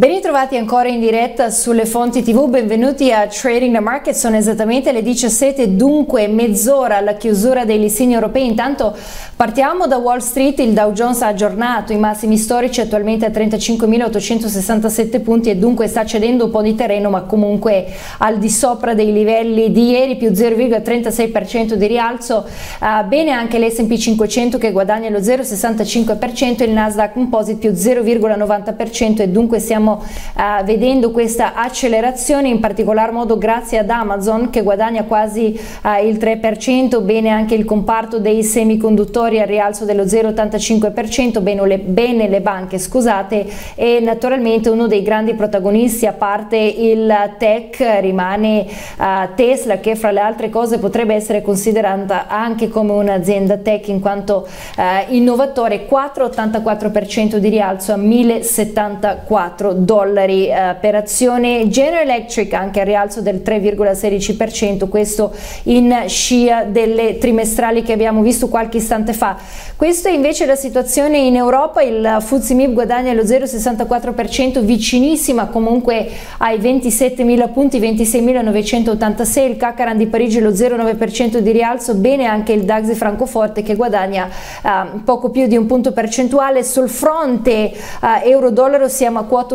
Ben ritrovati ancora in diretta sulle fonti TV, benvenuti a Trading the Market, sono esattamente le 17, dunque mezz'ora alla chiusura dei listini europei. Intanto partiamo da Wall Street, il Dow Jones ha aggiornato i massimi storici attualmente a 35.867 punti e dunque sta cedendo un po' di terreno, ma comunque al di sopra dei livelli di ieri, più 0,36% di rialzo. Bene anche l'S&P 500 che guadagna lo 0,65%, il Nasdaq Composite più 0,90% e dunque stiamo vedendo questa accelerazione in particolar modo grazie ad Amazon che guadagna quasi il 3%, bene anche il comparto dei semiconduttori al rialzo dello 0,85%, bene le banche, scusate, e naturalmente uno dei grandi protagonisti a parte il tech rimane Tesla, che fra le altre cose potrebbe essere considerata anche come un'azienda tech in quanto innovatore. 4,84% di rialzo a $1.074 per azione. General Electric anche a rialzo del 3,16%, questo in scia delle trimestrali che abbiamo visto qualche istante fa. Questa è invece la situazione in Europa, il FTSE MIB guadagna lo 0,64%, vicinissima comunque ai 27.000 punti, 26.986, il CAC di Parigi lo 0,9% di rialzo, bene anche il DAX di Francoforte che guadagna poco più di un punto percentuale. Sul fronte euro-dollaro siamo a quota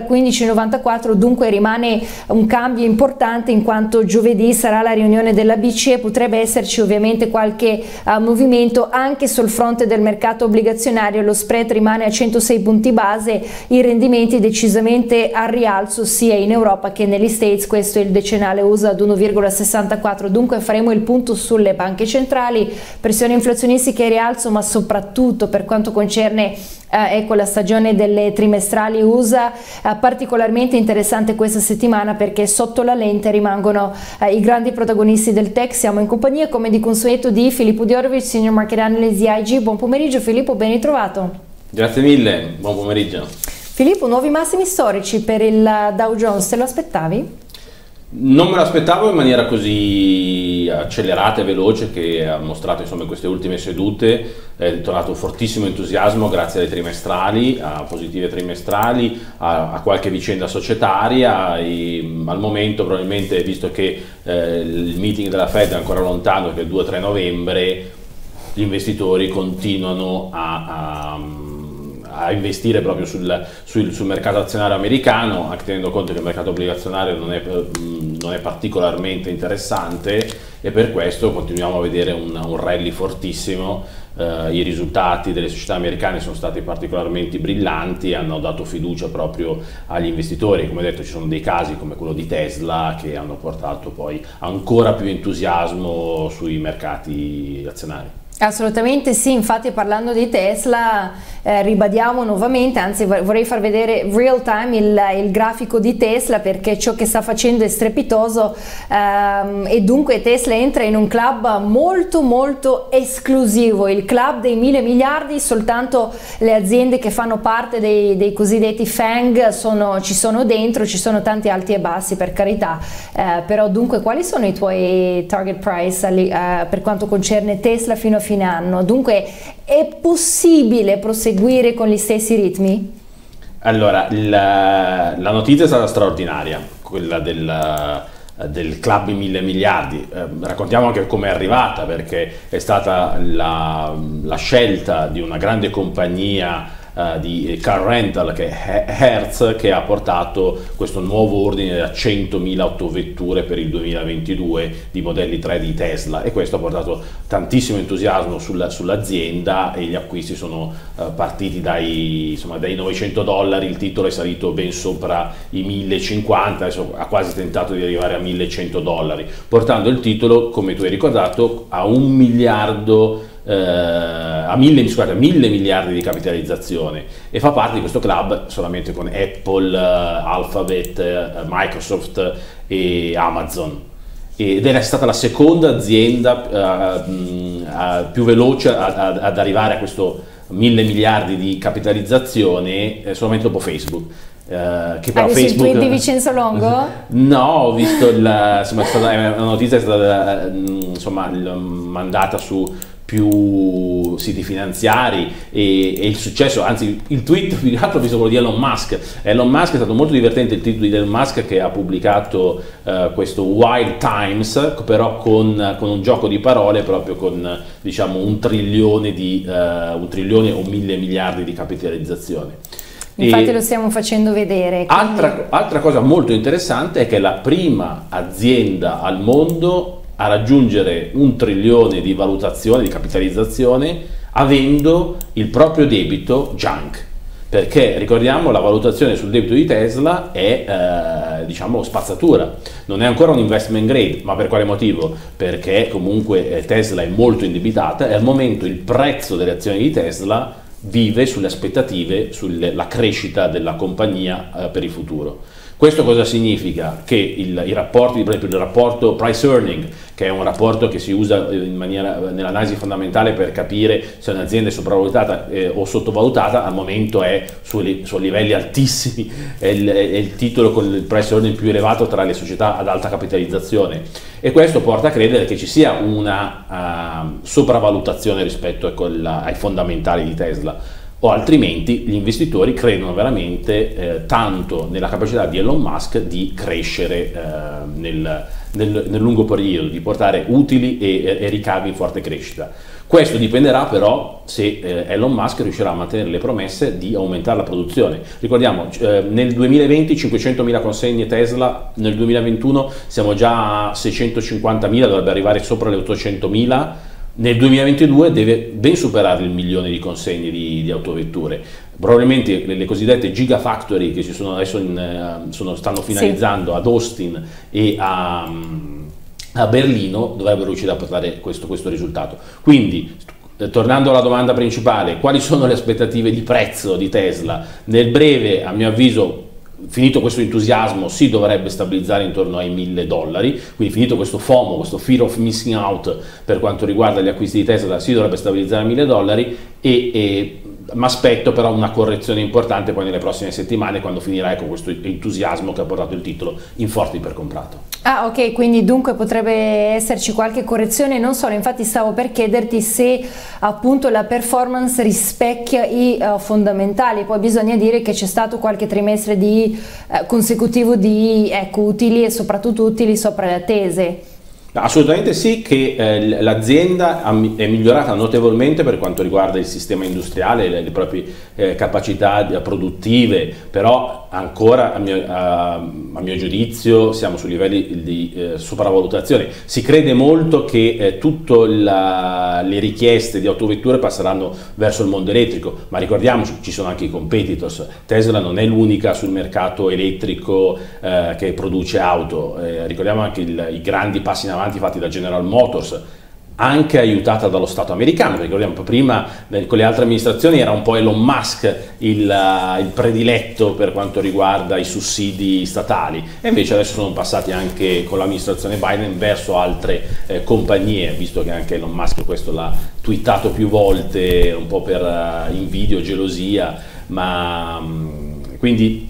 1,1594, dunque rimane un cambio importante in quanto giovedì sarà la riunione della BCE, potrebbe esserci ovviamente qualche movimento anche sul fronte del mercato obbligazionario. Lo spread rimane a 106 punti base, i rendimenti decisamente al rialzo sia in Europa che negli States, questo è il decennale USA ad 1,64, dunque faremo il punto sulle banche centrali, pressioni inflazionistiche e rialzo, ma soprattutto per quanto concerne ecco la stagione delle trimestrali USA, particolarmente interessante questa settimana perché sotto la lente rimangono i grandi protagonisti del tech. Siamo in compagnia come di consueto di Filippo Diorovic, Senior Market Analyst di IG. Buon pomeriggio Filippo, ben ritrovato. Grazie mille, buon pomeriggio. Filippo, nuovi massimi storici per il Dow Jones, te lo aspettavi? Non me l'aspettavo in maniera così accelerata e veloce che ha mostrato insomma in queste ultime sedute. È tornato fortissimo entusiasmo grazie alle trimestrali, a positive trimestrali, a qualche vicenda societaria e al momento probabilmente, visto che il meeting della Fed è ancora lontano, che è il 2-3 novembre, gli investitori continuano a investire proprio sul mercato azionario americano, anche tenendo conto che il mercato obbligazionario non è particolarmente interessante e per questo continuiamo a vedere un rally fortissimo. I risultati delle società americane sono stati particolarmente brillanti e hanno dato fiducia proprio agli investitori. Come detto, ci sono dei casi come quello di Tesla che hanno portato poi ancora più entusiasmo sui mercati azionari. Assolutamente sì, infatti parlando di Tesla ribadiamo nuovamente, anzi vorrei far vedere real time il grafico di Tesla perché ciò che sta facendo è strepitoso e dunque Tesla entra in un club molto esclusivo, il club dei 1.000 miliardi, soltanto le aziende che fanno parte dei cosiddetti FANG ci sono dentro, ci sono tanti alti e bassi per carità, però dunque quali sono i tuoi target price per quanto concerne Tesla fino a fine anno? Dunque è possibile proseguire con gli stessi ritmi? Allora, la notizia è stata straordinaria, quella del club in 1.000 miliardi. Raccontiamo anche come è arrivata, perché è stata la scelta di una grande compagnia di car rental che è Hertz, che ha portato questo nuovo ordine da 100.000 autovetture per il 2022 di modelli 3 di Tesla, e questo ha portato tantissimo entusiasmo sull'azienda e gli acquisti sono partiti dai $900, il titolo è salito ben sopra i 1.050, adesso ha quasi tentato di arrivare a $1.100, portando il titolo, come tu hai ricordato, a 1 miliardo a 1.000 miliardi di capitalizzazione, e fa parte di questo club solamente con Apple, Alphabet, Microsoft e Amazon, ed è stata la seconda azienda più veloce ad arrivare a questo 1.000 miliardi di capitalizzazione solamente dopo Facebook. Che però Facebook... il tweet di Vincenzo Longo? No, ho visto una notizia che è stata mandata su più siti finanziari e il successo, anzi il tweet più che altro ho visto quello di Elon Musk. Elon Musk è stato molto divertente, il titolo di Elon Musk che ha pubblicato questo Wild Times, però con un gioco di parole, proprio con diciamo 1 trilione o 1.000 miliardi di capitalizzazione. Infatti lo stiamo facendo vedere. Altra cosa molto interessante è che è la prima azienda al mondo a raggiungere 1 trilione di valutazione, di capitalizzazione, avendo il proprio debito junk. Perché ricordiamo, la valutazione sul debito di Tesla è diciamo spazzatura, non è ancora un investment grade. Ma per quale motivo? Perché comunque Tesla è molto indebitata e al momento il prezzo delle azioni di Tesla vive sulle aspettative, sulla crescita della compagnia per il futuro. Questo cosa significa? Che i rapporti, per esempio il rapporto price earning, che è un rapporto che si usa nell'analisi fondamentale per capire se un'azienda è sopravvalutata o sottovalutata, al momento è su livelli altissimi, è il titolo con il price earning più elevato tra le società ad alta capitalizzazione, e questo porta a credere che ci sia una sopravvalutazione rispetto ai fondamentali di Tesla. O altrimenti gli investitori credono veramente tanto nella capacità di Elon Musk di crescere nel lungo periodo, di portare utili e ricavi in forte crescita. Questo dipenderà però se Elon Musk riuscirà a mantenere le promesse di aumentare la produzione. Ricordiamo, nel 2020 500.000 consegne Tesla, nel 2021 siamo già a 650.000, dovrebbe arrivare sopra le 800.000. Nel 2022 deve ben superare il 1 milione di consegne di autovetture. Probabilmente le cosiddette Gigafactory che ci sono adesso stanno finalizzando ad Austin e a Berlino dovrebbero riuscire a portare questo risultato. Quindi, tornando alla domanda principale, quali sono le aspettative di prezzo di Tesla? Nel breve, a mio avviso, finito questo entusiasmo, si dovrebbe stabilizzare intorno ai $1.000, quindi finito questo FOMO, questo fear of missing out per quanto riguarda gli acquisti di Tesla, si dovrebbe stabilizzare ai $1.000 e mi aspetto però una correzione importante poi nelle prossime settimane, quando finirà con questo entusiasmo che ha portato il titolo in forte ipercomprato. Ah, ok, quindi dunque potrebbe esserci qualche correzione, non solo, infatti stavo per chiederti se appunto la performance rispecchia i fondamentali. Poi bisogna dire che c'è stato qualche trimestre consecutivo di utili e soprattutto utili sopra le attese. Assolutamente sì, che l'azienda è migliorata notevolmente per quanto riguarda il sistema industriale, le proprie capacità produttive, però ancora a mio giudizio siamo su livelli di sopravvalutazione. Si crede molto che tutte le richieste di autovetture passeranno verso il mondo elettrico, ma ricordiamoci, ci sono anche i competitors. Tesla non è l'unica sul mercato elettrico che produce auto, ricordiamo anche i grandi passi in avanti fatti da General Motors, anche aiutata dallo Stato americano. Ricordiamo, prima con le altre amministrazioni era un po' Elon Musk il prediletto per quanto riguarda i sussidi statali, e invece adesso sono passati anche con l'amministrazione Biden verso altre compagnie, visto che anche Elon Musk questo l'ha twittato più volte, un po' per invidia o gelosia, ma quindi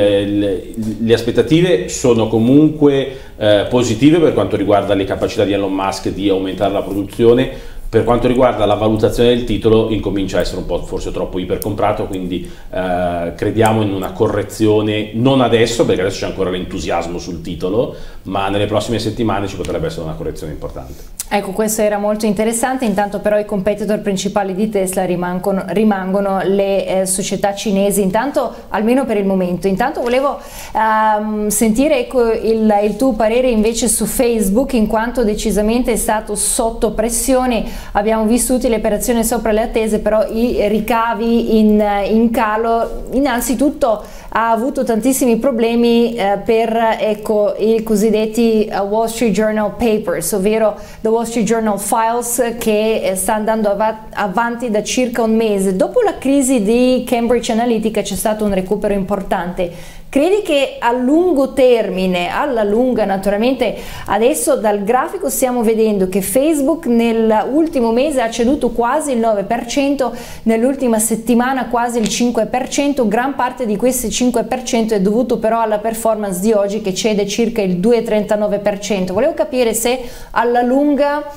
le aspettative sono comunque positive per quanto riguarda le capacità di Elon Musk di aumentare la produzione. Per quanto riguarda la valutazione del titolo, incomincia a essere un po' forse troppo ipercomprato, quindi crediamo in una correzione, non adesso perché adesso c'è ancora l'entusiasmo sul titolo, ma nelle prossime settimane ci potrebbe essere una correzione importante. Ecco, questo era molto interessante. Intanto però i competitor principali di Tesla rimangono le società cinesi, intanto almeno per il momento. Intanto volevo sentire il tuo parere invece su Facebook, in quanto decisamente è stato sotto pressione. Abbiamo visto utili e operazioni sopra le attese, però i ricavi in calo. Innanzitutto ha avuto tantissimi problemi per i cosiddetti Wall Street Journal Papers, ovvero The Wall Street Journal Files, che sta andando avanti da circa un mese. Dopo la crisi di Cambridge Analytica c'è stato un recupero importante. Credi che a lungo termine, alla lunga naturalmente, adesso dal grafico stiamo vedendo che Facebook nell'ultimo mese ha ceduto quasi il 9%, nell'ultima settimana quasi il 5%, gran parte di questi 5% è dovuto però alla performance di oggi che cede circa il 2,39%. Volevo capire se alla lunga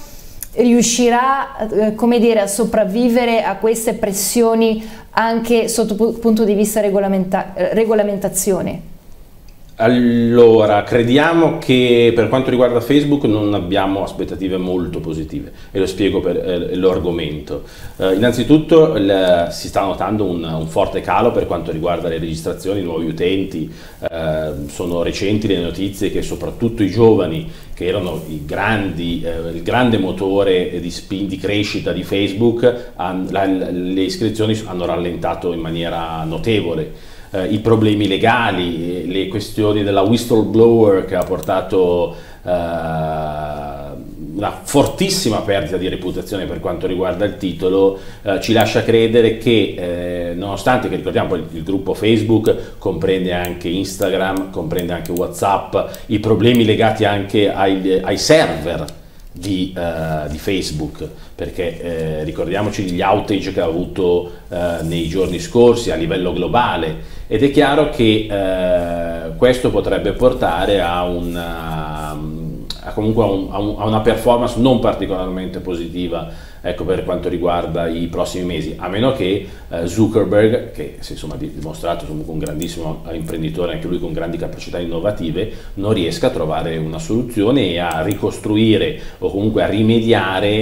riuscirà, come dire, a sopravvivere a queste pressioni anche sotto punto di vista regolamentazione? Allora, crediamo che per quanto riguarda Facebook non abbiamo aspettative molto positive e lo spiego per l'argomento. Innanzitutto si sta notando un forte calo per quanto riguarda le registrazioni, nuovi utenti. Sono recenti le notizie che soprattutto i giovani, che erano il grande motore di crescita di Facebook, le iscrizioni hanno rallentato in maniera notevole. I problemi legali, le questioni della whistleblower che ha portato una fortissima perdita di reputazione per quanto riguarda il titolo, ci lascia credere che nonostante che ricordiamo il gruppo Facebook comprende anche Instagram, comprende anche WhatsApp, i problemi legati anche ai server di Facebook, perché ricordiamoci gli outage che ha avuto nei giorni scorsi a livello globale, ed è chiaro che questo potrebbe portare comunque a una performance non particolarmente positiva, ecco, per quanto riguarda i prossimi mesi, a meno che Zuckerberg, che si è insomma dimostrato comunque un grandissimo imprenditore, anche lui con grandi capacità innovative, non riesca a trovare una soluzione e a ricostruire o comunque a rimediare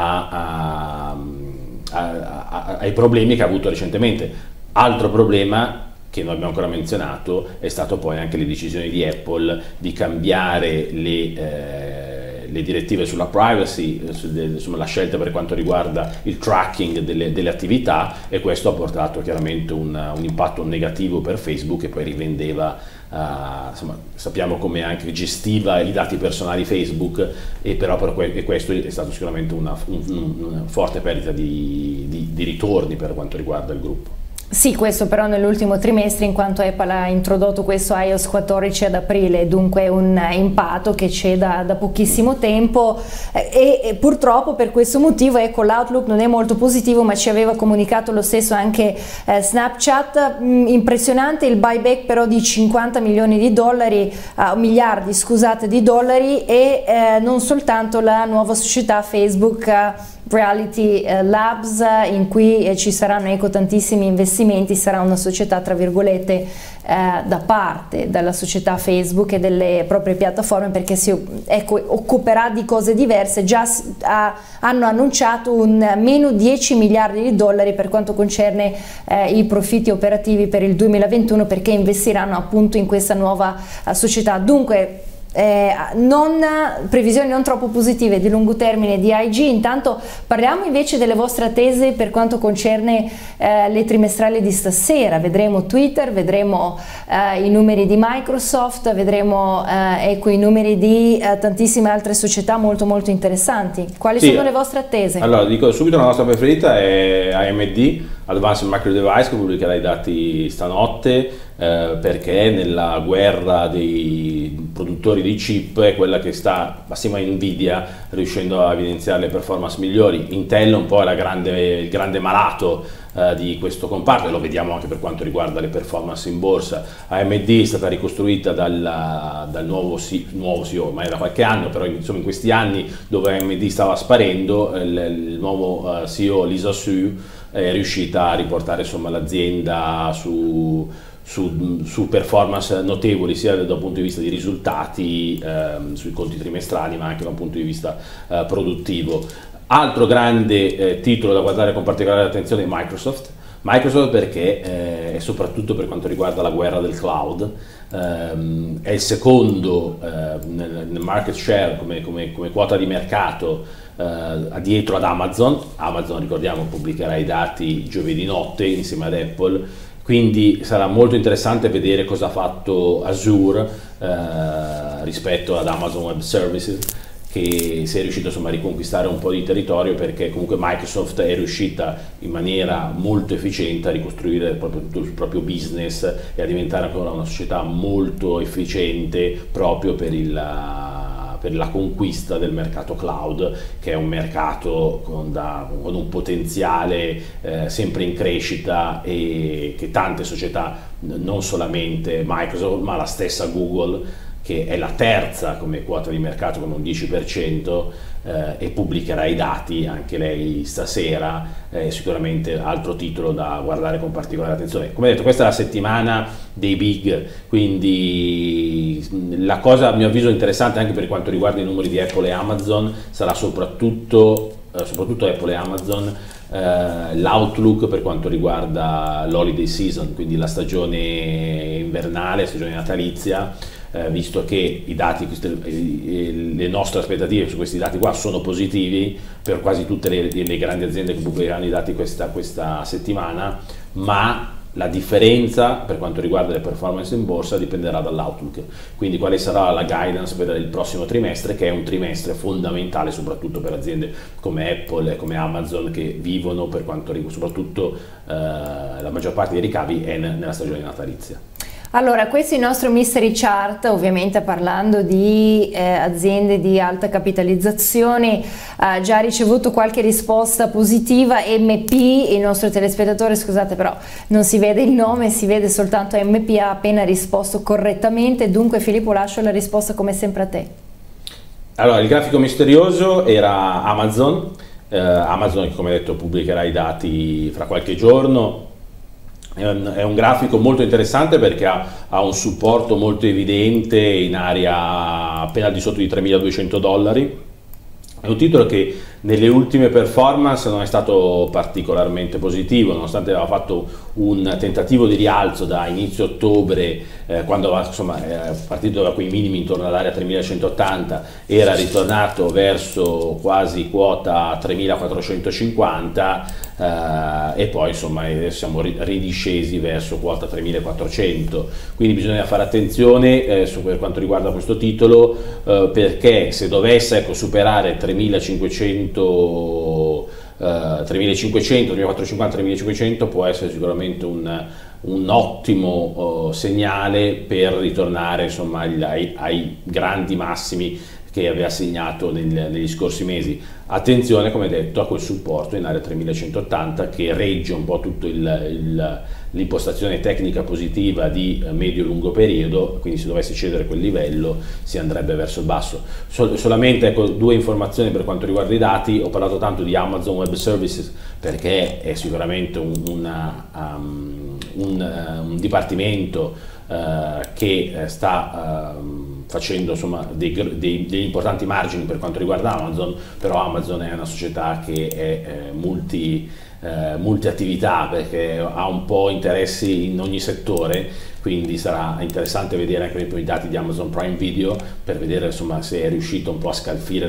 ai problemi che ha avuto recentemente. Altro problema che non abbiamo ancora menzionato è stato poi anche le decisioni di Apple di cambiare le direttive sulla privacy, insomma la scelta per quanto riguarda il tracking delle attività, e questo ha portato chiaramente un impatto negativo per Facebook, che poi rivendeva, insomma, sappiamo come anche gestiva i dati personali Facebook, e però questo è stato sicuramente una forte perdita di ritorni per quanto riguarda il gruppo. Sì, questo però nell'ultimo trimestre, in quanto Apple ha introdotto questo iOS 14 ad aprile, dunque un impatto che c'è da pochissimo tempo, e purtroppo per questo motivo, ecco, l'outlook non è molto positivo, ma ci aveva comunicato lo stesso anche Snapchat. Impressionante il buyback però di 50 miliardi, scusate, di dollari, e non soltanto la nuova società Facebook Reality Labs, in cui ci saranno, ecco, tantissimi investimenti. Sarà una società tra virgolette da parte dalla società Facebook e delle proprie piattaforme, perché si occuperà di cose diverse. Già hanno annunciato un meno 10 miliardi di dollari per quanto concerne i profitti operativi per il 2021, perché investiranno appunto in questa nuova società. Dunque previsioni non troppo positive di lungo termine di IG. Intanto parliamo invece delle vostre attese per quanto concerne le trimestrali di stasera. Vedremo Twitter, vedremo i numeri di Microsoft, vedremo ecco, i numeri di tantissime altre società molto interessanti. Quali sono le vostre attese? Allora, dico subito, la nostra preferita è AMD, Advanced Micro Device, che pubblicherà i dati stanotte, perché nella guerra dei produttori di chip è quella che sta assieme a Nvidia riuscendo a evidenziare le performance migliori. Intel un po' è il grande malato di questo comparto, e lo vediamo anche per quanto riguarda le performance in borsa. AMD è stata ricostruita dal nuovo CEO ormai da qualche anno, però insomma in questi anni dove AMD stava sparendo, il nuovo CEO Lisa Su è riuscita a riportare insomma l'azienda su performance notevoli, sia dal punto di vista di risultati sui conti trimestrali, ma anche da un punto di vista produttivo. Altro grande titolo da guardare con particolare attenzione è Microsoft, perché soprattutto per quanto riguarda la guerra del cloud è il secondo nel market share come quota di mercato, dietro ad Amazon. Ricordiamo, pubblicherà i dati giovedì notte insieme ad Apple, quindi sarà molto interessante vedere cosa ha fatto Azure rispetto ad Amazon Web Services, che si è riuscito insomma a riconquistare un po' di territorio, perché comunque Microsoft è riuscita in maniera molto efficiente a ricostruire proprio tutto il proprio business e a diventare ancora una società molto efficiente proprio per la conquista del mercato cloud, che è un mercato con un potenziale sempre in crescita, e che tante società, non solamente Microsoft ma la stessa Google, che è la terza come quota di mercato con un 10%, e pubblicherà i dati anche lei stasera, sicuramente altro titolo da guardare con particolare attenzione. Come detto, questa è la settimana dei big, quindi la cosa a mio avviso interessante anche per quanto riguarda i numeri di Apple e Amazon sarà soprattutto Apple e Amazon, l'outlook per quanto riguarda l'holiday season, quindi la stagione invernale, stagione natalizia, visto che i dati, le nostre aspettative su questi dati qua sono positivi per quasi tutte le grandi aziende che pubblicheranno i dati questa settimana, ma la differenza per quanto riguarda le performance in borsa dipenderà dall'outlook, quindi quale sarà la guidance per il prossimo trimestre, che è un trimestre fondamentale soprattutto per aziende come Apple e come Amazon, che vivono, per quanto riguarda soprattutto la maggior parte dei ricavi è nella stagione natalizia. Allora, questo è il nostro mystery chart, ovviamente parlando di aziende di alta capitalizzazione. Già ricevuto qualche risposta positiva. MP, il nostro telespettatore, scusate però non si vede il nome, si vede soltanto MP, ha appena risposto correttamente. Dunque Filippo, lascio la risposta come sempre a te. Allora, il grafico misterioso era Amazon, Amazon che come detto pubblicherà i dati fra qualche giorno. È un grafico molto interessante perché ha un supporto molto evidente in area appena al di sotto di $3.200. È un titolo che nelle ultime performance non è stato particolarmente positivo, nonostante aveva fatto un tentativo di rialzo da inizio ottobre, quando è partito da quei minimi intorno all'area 3.180, era ritornato verso quasi quota 3.450, e poi insomma siamo ridiscesi verso quota 3.400, quindi bisogna fare attenzione per quanto riguarda questo titolo, perché se dovesse superare 3.500, 3.450, 3.500 può essere sicuramente un ottimo segnale per ritornare insomma ai grandi massimi che aveva segnato negli scorsi mesi. Attenzione, come detto, a quel supporto in area 3180 che regge un po' tutto l'impostazione tecnica positiva di medio-lungo periodo, quindi se dovesse cedere quel livello si andrebbe verso il basso. Solamente ecco, due informazioni per quanto riguarda i dati. Ho parlato tanto di Amazon Web Services perché è sicuramente un dipartimento che sta facendo insomma degli importanti margini per quanto riguarda Amazon, però Amazon è una società che è multi-attività, perché ha un po' interessi in ogni settore, quindi sarà interessante vedere anche i dati di Amazon Prime Video per vedere insomma se è riuscito un po' a scalfire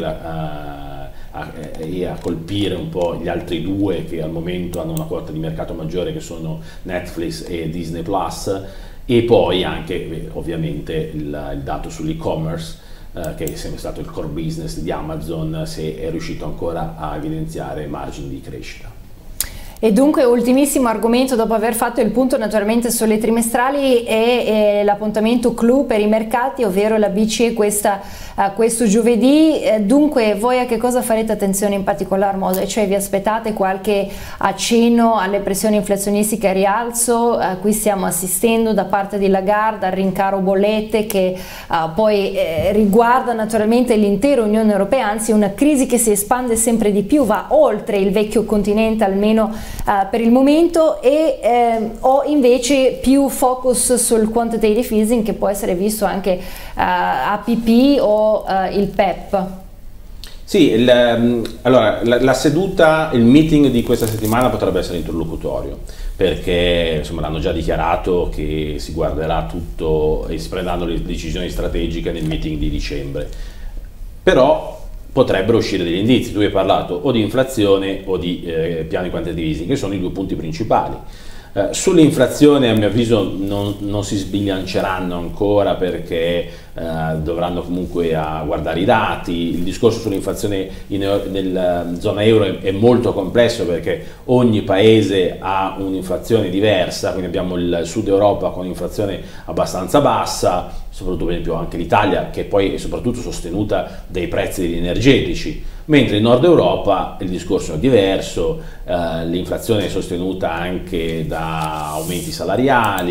e a colpire un po' gli altri due che al momento hanno una quota di mercato maggiore, che sono Netflix e Disney Plus. E poi anche ovviamente il dato sull'e-commerce, che è sempre stato il core business di Amazon, se è riuscito ancora a evidenziare margini di crescita. E dunque, ultimissimo argomento, dopo aver fatto il punto naturalmente sulle trimestrali, è l'appuntamento clou per i mercati, ovvero la BCE questo giovedì. Dunque, voi a che cosa farete attenzione in particolar modo? Cioè, vi aspettate qualche accenno alle pressioni inflazionistiche a rialzo? Qui stiamo assistendo da parte di Lagarde al rincaro bollette che poi riguarda naturalmente l'intera Unione Europea, anzi una crisi che si espande sempre di più, va oltre il vecchio continente almeno per il momento, e ho invece più focus sul quantitative easing, che può essere visto anche APP o il PEP. Sì, allora la seduta, il meeting di questa settimana potrebbe essere interlocutorio, perché insomma l'hanno già dichiarato che si guarderà tutto e si prenderanno le decisioni strategiche nel meeting di dicembre, però potrebbero uscire degli indizi. Tu hai parlato o di inflazione o di piani quantitative easing, che sono i due punti principali. Sull'inflazione a mio avviso non si sbilanceranno ancora, perché dovranno comunque guardare i dati. Il discorso sull'inflazione nella zona euro è molto complesso, perché ogni paese ha un'inflazione diversa, quindi abbiamo il sud Europa con un'inflazione abbastanza bassa, soprattutto per esempio anche l'Italia, che poi è soprattutto sostenuta dai prezzi degli energetici, mentre in Nord Europa il discorso è diverso, l'inflazione è sostenuta anche da aumenti salariali,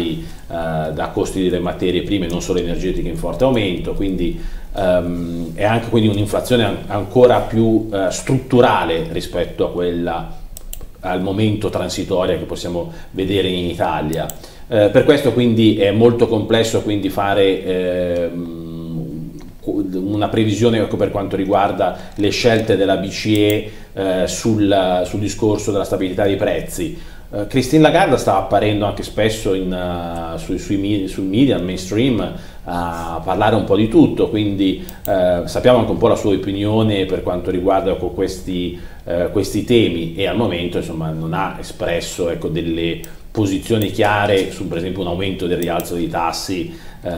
da costi delle materie prime, non solo energetiche, in forte aumento, quindi è anche quindi un'inflazione ancora più strutturale rispetto a quella al momento transitoria che possiamo vedere in Italia. Per questo quindi è molto complesso quindi fare una previsione, ecco, per quanto riguarda le scelte della BCE sul discorso della stabilità dei prezzi. Christine Lagarde sta apparendo anche spesso sul media mainstream a parlare un po' di tutto, quindi sappiamo anche un po' la sua opinione per quanto riguarda, ecco, questi temi, e al momento insomma non ha espresso, ecco, delle posizioni chiare su, per esempio, un aumento del rialzo dei tassi,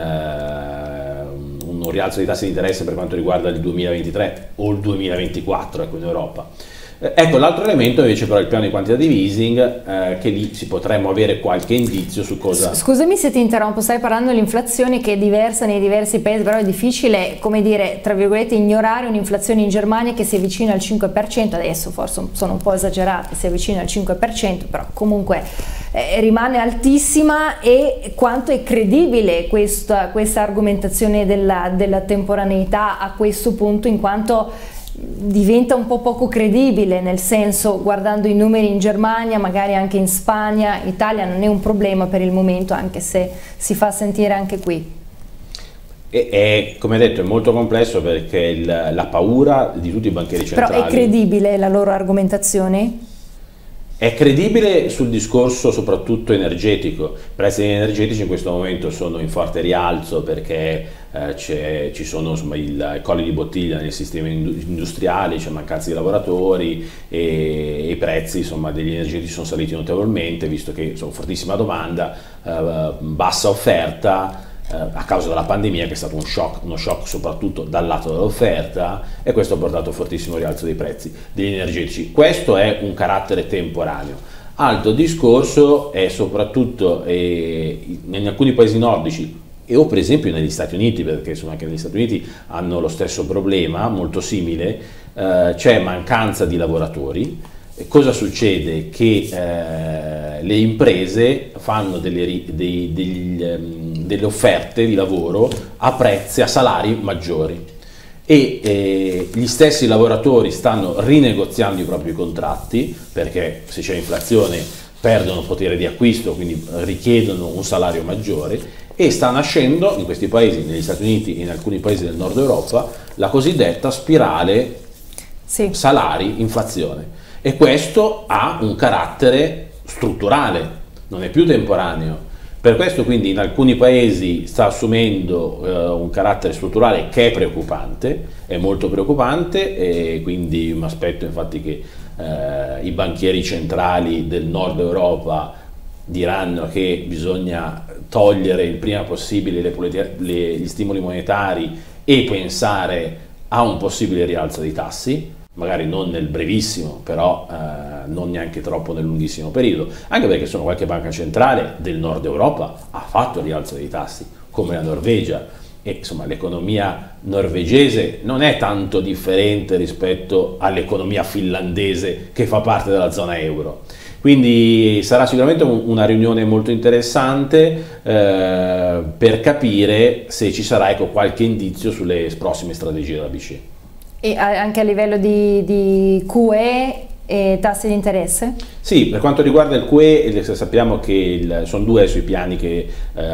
un rialzo dei tassi di interesse per quanto riguarda il 2023 o il 2024, ecco, in Europa. Ecco, l'altro elemento invece però è il piano di quantitative easing, che lì si potremmo avere qualche indizio su cosa... Scusami se ti interrompo, stai parlando dell'inflazione che è diversa nei diversi paesi, però è difficile, come dire, tra virgolette, ignorare un'inflazione in Germania che si avvicina al 5%, adesso forse sono un po' esagerate, si avvicina al 5%, però comunque rimane altissima. E quanto è credibile questa argomentazione della temporaneità a questo punto, in quanto diventa un po' poco credibile, nel senso, guardando i numeri in Germania, magari anche in Spagna, Italia non è un problema per il momento, anche se si fa sentire anche qui. Come detto, è molto complesso perché la paura di tutti i banchieri centrali... Però è credibile la loro argomentazione? È credibile sul discorso soprattutto energetico. I prezzi energetici in questo momento sono in forte rialzo perché ci sono, insomma, i colli di bottiglia nel sistema industriale, c'è mancanza di lavoratori e i prezzi, insomma, degli energetici sono saliti notevolmente, visto che sono fortissima domanda, bassa offerta, a causa della pandemia, che è stato uno shock soprattutto dal lato dell'offerta, e questo ha portato a fortissimo rialzo dei prezzi degli energetici. Questo è un carattere temporaneo. Altro discorso è soprattutto in alcuni paesi nordici o per esempio negli Stati Uniti, perché insomma anche negli Stati Uniti hanno lo stesso problema, molto simile, c'è mancanza di lavoratori. Cosa succede? Che le imprese fanno delle offerte di lavoro a prezzi, a salari maggiori, e gli stessi lavoratori stanno rinegoziando i propri contratti, perché se c'è inflazione perdono potere di acquisto, quindi richiedono un salario maggiore, e sta nascendo in questi paesi, negli Stati Uniti e in alcuni paesi del nord Europa, la cosiddetta spirale salari-inflazione. E questo ha un carattere strutturale, non è più temporaneo. Per questo quindi in alcuni paesi sta assumendo un carattere strutturale che è preoccupante, è molto preoccupante, e quindi mi aspetto infatti che i banchieri centrali del nord Europa diranno che bisogna togliere il prima possibile gli stimoli monetari e pensare a un possibile rialzo dei tassi, magari non nel brevissimo, però non neanche troppo nel lunghissimo periodo, anche perché qualche banca centrale del nord Europa ha fatto il rialzo dei tassi, come la Norvegia, e insomma l'economia norvegese non è tanto differente rispetto all'economia finlandese che fa parte della zona euro. Quindi sarà sicuramente una riunione molto interessante per capire se ci sarà, ecco, qualche indizio sulle prossime strategie della BCE. E anche a livello di QE e tassi di interesse? Sì, per quanto riguarda il QE sappiamo che sono due sui piani che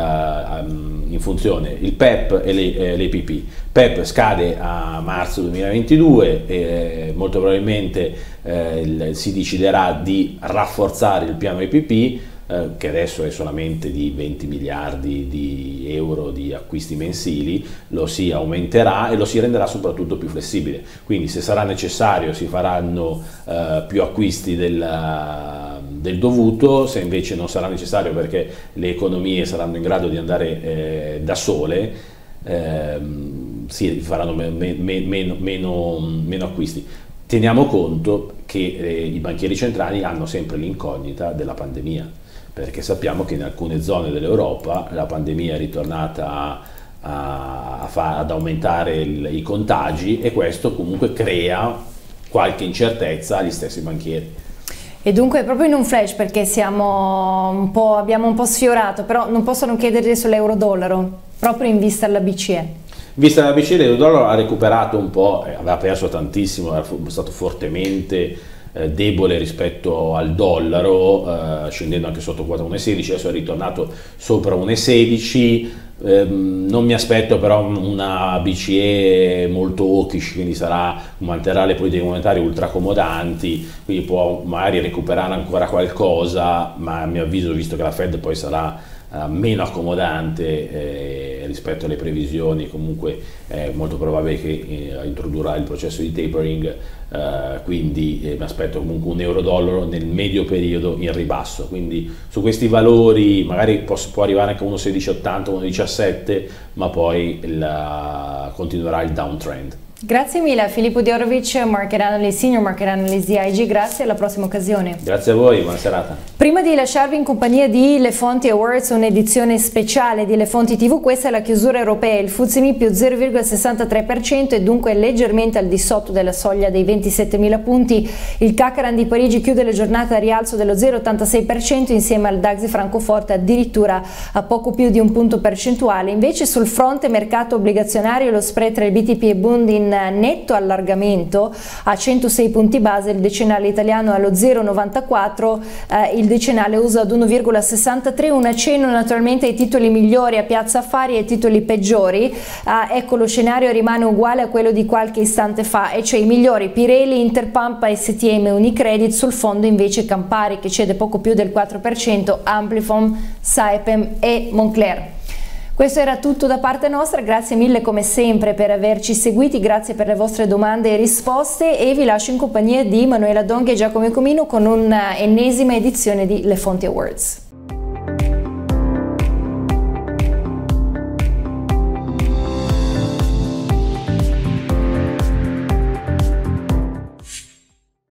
in funzione, il PEP e l'EPP. PEP scade a marzo 2022 e molto probabilmente si deciderà di rafforzare il piano EPP, che adesso è solamente di 20 miliardi di euro di acquisti mensili, lo si aumenterà e lo si renderà soprattutto più flessibile. Quindi se sarà necessario si faranno più acquisti del dovuto, se invece non sarà necessario perché le economie saranno in grado di andare da sole, si faranno meno acquisti. Teniamo conto che i banchieri centrali hanno sempre l'incognita della pandemia, perché sappiamo che in alcune zone dell'Europa la pandemia è ritornata ad aumentare i contagi, e questo comunque crea qualche incertezza agli stessi banchieri. E dunque proprio in un flash, perché abbiamo un po' sfiorato, però non possono chiedere sull'euro-dollaro, proprio in vista alla BCE. Vista la BCE, l'euro-dollaro ha recuperato un po', aveva perso tantissimo, era stato fortemente debole rispetto al dollaro, scendendo anche sotto quota 1,16, adesso è ritornato sopra 1,16. Non mi aspetto però una BCE molto hawkish, quindi manterrà le politiche monetarie ultra accomodanti, quindi può magari recuperare ancora qualcosa, ma a mio avviso, visto che la Fed poi sarà meno accomodante rispetto alle previsioni, comunque è molto probabile che introdurrà il processo di tapering, quindi mi aspetto comunque un euro-dollaro nel medio periodo in ribasso, quindi su questi valori magari può arrivare anche a 1,1680, 1,17, ma poi continuerà il downtrend. Grazie mille a Filippo Diorovic, Market Analyst, Senior Market Analyst di IG, grazie, alla prossima occasione. Grazie a voi, buona serata. Prima di lasciarvi in compagnia di Le Fonti Awards, un'edizione speciale di Le Fonti TV, questa è la chiusura europea, il FTSE MIB più 0,63% e dunque leggermente al di sotto della soglia dei 27.000 punti, il CAC di Parigi chiude la giornata a rialzo dello 0,86% insieme al DAX di Francoforte addirittura a poco più di un punto percentuale. Invece sul fronte mercato obbligazionario lo spread tra il BTP e Bund in netto allargamento a 106 punti base, il decennale italiano allo 0,94, il decennale USA ad 1,63, un accenno naturalmente ai titoli migliori, a Piazza Affari e ai titoli peggiori. Ecco, lo scenario rimane uguale a quello di qualche istante fa, e cioè i migliori Pirelli, Interpump, STM, Unicredit, sul fondo invece Campari che cede poco più del 4%, Amplifon, Saipem e Moncler. Questo era tutto da parte nostra, grazie mille come sempre per averci seguiti, grazie per le vostre domande e risposte, e vi lascio in compagnia di Manuela Donghi e Giacomo Comino con un'ennesima edizione di Le Fonti Awards.